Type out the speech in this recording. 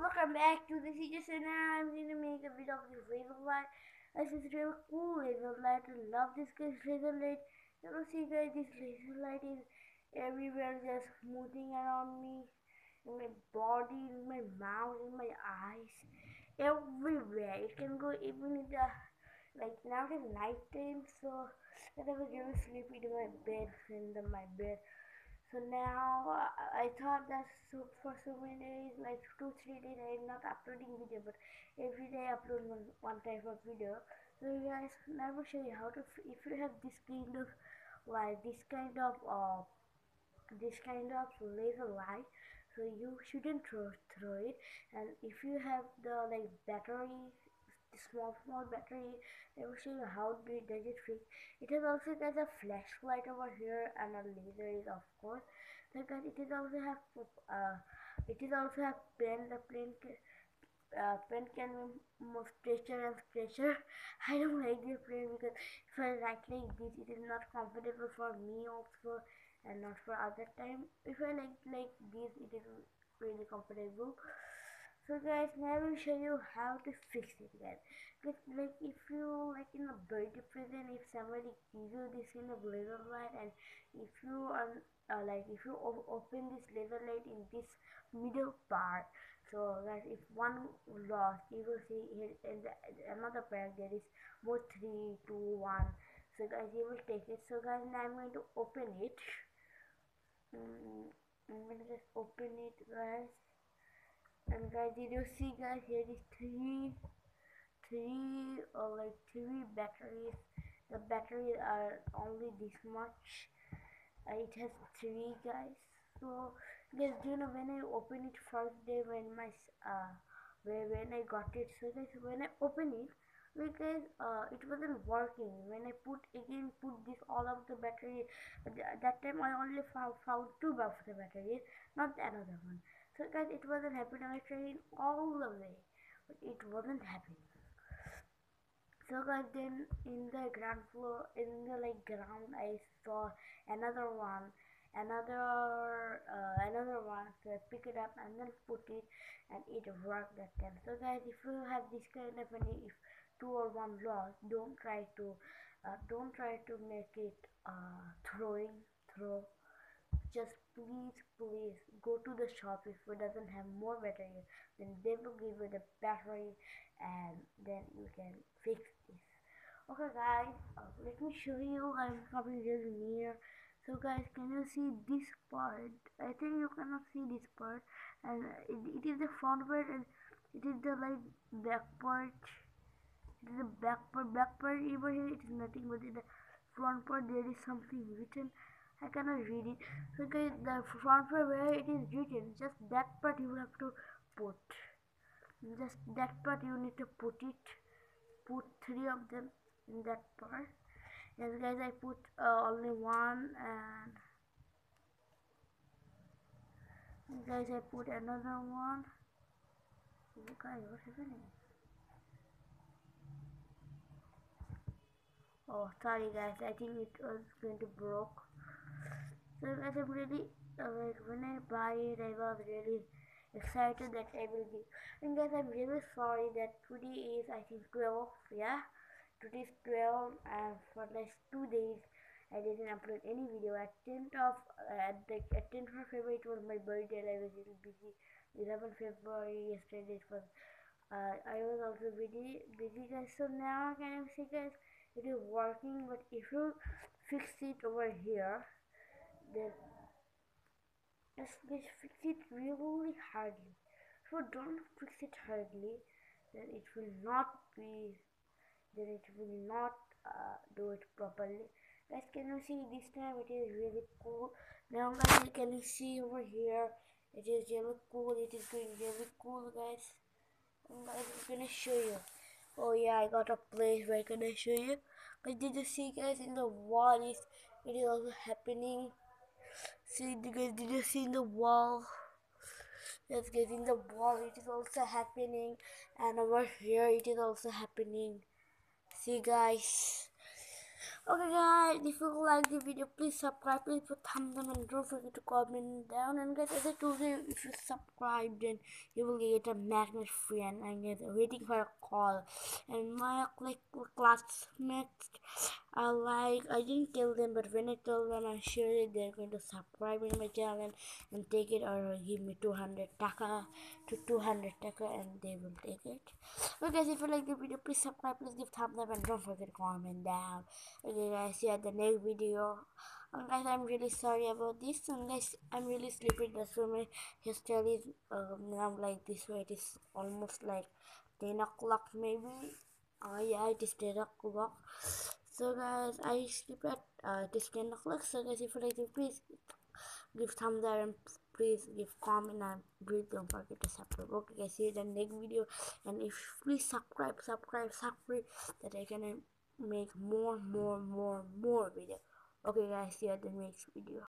welcome back to the CJ and I'm going to make a video of this laser light. This is really cool laser light. I love this guy's laser light. You know, see guys, this laser light is everywhere, just moving around me, in my body, in my mouth, in my eyes, everywhere. It can go even in the, like now it is night time, so I was really sleepy in my bed, my bed. So now I thought that for so many days, like 2 3 days, I'm not uploading video, but every day I upload one type of video. So guys, now I will show you how to if you have this kind of like this kind of laser light, so you shouldn't throw it. And if you have the like battery, the small battery, I will show you how does it fix. It has also got a flashlight over here and a laser is of course. So guys, it is also have pen. The pen can be more pressure and pressure. I don't like this pen because if I write like this, it is not comfortable for me also, and not for other time. If I like this, it is really comfortable. So guys, now I will show you how to fix it, guys. Like if you like in a birthday present, if somebody gives you this in a laser light, and if you are like if you open this laser light in this middle part, so guys, if one lost, you will see here in another pair there is more 3 2 1. So guys, you will take it. So guys, now I'm going to open it. I'm going to just open it, guys. And guys, did you see guys, here is three batteries. The batteries are only this much. It has three, guys. So guys, do you know when I opened it first day, when when I got it, so guys, when I opened it, because it wasn't working. When I put this all of the battery, that time I only found two of the batteries, not another one. So guys, it wasn't happening. I tried all the way, but it wasn't happening. So guys, then in the ground floor, in the like ground, I saw another one, another one. So I pick it up and then put it, and it worked that time. So guys, if you have this kind of if two or one lost, don't try to make it throw. Just please go to the shop. If it doesn't have more battery, then they will give you the battery, and then you can fix this. Okay guys, let me show you. I'm coming really near. So guys, can you see this part? I think you cannot see this part, and it is the front part, and it is the like back part. It is the back part over here. It is nothing, but in the front part there is something written. I cannot read it. So guys, the front part where it is written, just that part you have to put. Just that part you need to put it. Put three of them in that part. Yes guys, I put only one, and guys, I put another one. Guys, what's happening? Oh, sorry guys, I think it was going to broke. So guys, I'm really like when I buy it, I was really excited that I will be. And guys, I'm really sorry that today is I think 12. Yeah, today is 12, and for like 2 days I didn't upload any video. At 10th of February it was my birthday, and I was really busy. 11th February yesterday it was. I was also busy guys. So now can you see guys, it is working. But if you fix it over here, then just fix it really hardly. If you don't fix it hardly, then it will not be. Then it will not do it properly. Guys, can you see this time? It is really cool. Now, guys, can you see over here? It is really cool. It is going really cool, guys. And guys, I'm gonna show you. Oh yeah, I got a place where I can show you. But did you see, guys, in the wall? It is also happening. See, guys, did you see in the wall? Yes, guys, in the wall it is also happening, and over here it is also happening. See, guys. Okay guys, if you like the video, please subscribe, please put thumbs up and don't forget to comment down. And guys, as I told you, if you subscribe then you will get a magnet free, and I get waiting for a call. And my classmates are like, I didn't tell them, but when I told them, I'm sure they're going to subscribe in my channel and take it, or give me 200 taka to 200 taka, and they will take it. Okay guys, if you like the video, please subscribe, please give thumbs up and don't forget to comment down. Okay guys, see you at the next video. And guys, I'm really sorry about this, and guys, I'm really sleepy. That's why my hairstyle is now like this way. It is almost like 10 o'clock maybe. Yeah, it is 10 o'clock. So guys, I sleep at it is 10 o'clock. So guys, if you like it, please give thumbs up and please give comment, and please don't forget to subscribe. Okay guys, see you in the next video. And if please subscribe that I can make more video. Okay guys, see you at the next video.